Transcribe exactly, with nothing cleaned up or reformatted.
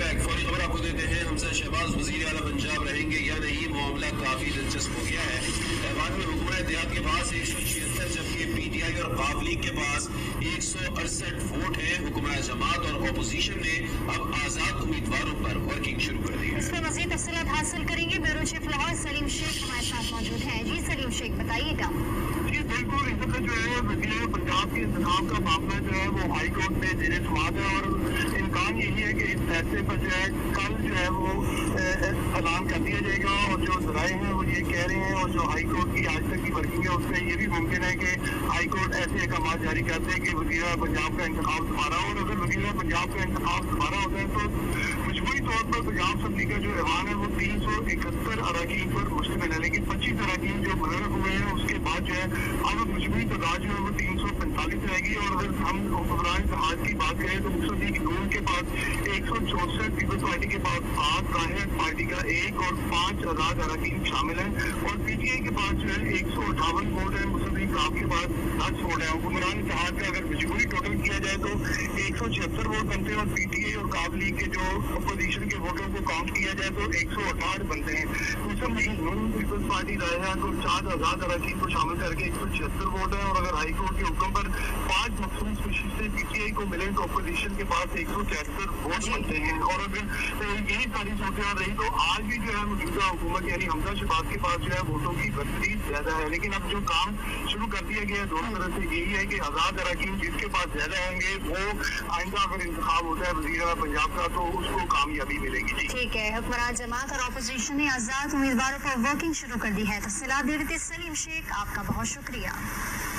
Back. फौरी खबर आपको देते हैं, हमजा शहबाज वजीर आला पंजाब रहेंगे या नहीं, मामला काफी दिलचस्प हो गया है। ऐवान में हुकूमत इत्तेहाद के पास एक सौ छिहत्तर जबकि पी टी आई और काफ लीग के पास एक सौ अड़सठ वोट है। हुकूमत जमात और अपोजिशन ने अब आजाद उम्मीदवारों पर वर्किंग शुरू कर दी है। इस पर मजीद तफसीलात हासिल करेंगे। ब्यूरो चीफ लाहौर सलीम शेख हमारे साथ मौजूद हैं। जी सलीम शेख, बताइएगा। जी बिल्कुल, इस वक्त जो है वज़ीर पंजाब के इंतखाब का मामला जो है वो हाई कोर्ट में ज़ेरे समाअत है और इम्कान यही है कि इस फैसले पर जो है कल जो है वो ऐलान कर दिया जाएगा। और जो जराए हैं वो ये कह रहे हैं और जो हाई कोर्ट की आज तक की वर्किंग है उसमें ये भी मुमकिन है कि हाई कोर्ट ऐसे अहकाम जारी करते हैं कि वज़ीर पंजाब का इंतखाब दोबारा हो। और अगर वज़ीर पंजाब का इंतखाब दोबारा होता है तो मजबूरी तौर पर पंजाब असम्बली का जो ऐवान है वो तीन सौ इकहत्तर अरकान पर मुश्तमिल है, लेकिन पच्चीस अरकान जो मुनर्रफ हुए हैं उसके बाद जो है अब मजबूरी तादाद जो है वो तीन सौ पैंतालीस रहेगी। और अगर हम हुक्मरान जमात की बात करें तो मुस्लिम लीग नून के पास एक सौ चौसठ, पीपल्स पार्टी के पास पाँच, काहिर पार्टी का एक और पाँच आजाद अरकान शामिल हैं। और पी टी आई के पास जो है एक सौ अठावन वोट है, मुस्लिम लीग काफ के पास दस वोट है। हुक्मरान इत्तेहाद का अगर मजबूरी टोटल किया जाए तो एक सौ छिहत्तर वोट बनते हैं और पी टी आई और काफ लीग के जो अपोजिशन के वोटों को काउंट किया जाए तो एक सौ अठाठ बनते हैं। मुस्लिम लीग नून, पीपल्स पार्टी राय को चार आजाद अरकान को शामिल करके एक सौ छिहत्तर वोट है। और अगर हाई कोर्ट के हुक्म पर पांच मखसूस स्पीशीज से पी टी आई को मिले तो अपोजिशन के पास एक सौ तिहत्तर वोट बनते हैं। और अगर यही सारी सूरत रही तो आज भी जो है मौजूदा हुकूमत यानी हमजा शहबाज के पास जो है वोटों की बर्तरी ज्यादा है। लेकिन अब जो काम शुरू कर दिया गया है दोनों तरह से यही है कि आजाद अरकान जिसके पास ज्यादा होंगे वो आइंदा अगर इंतखाब होता है वज़ीर पंजाब का तो उसको कामयाबी मिलेगी। जी ठीक है, हुक्मरान जमात और अपोजिशन ने आजाद उम्मीदवारों पर वर्किंग शुरू कर दी है। तफसीलात दे रहे थे सलीम शेख, आपका बहुत शुक्रिया।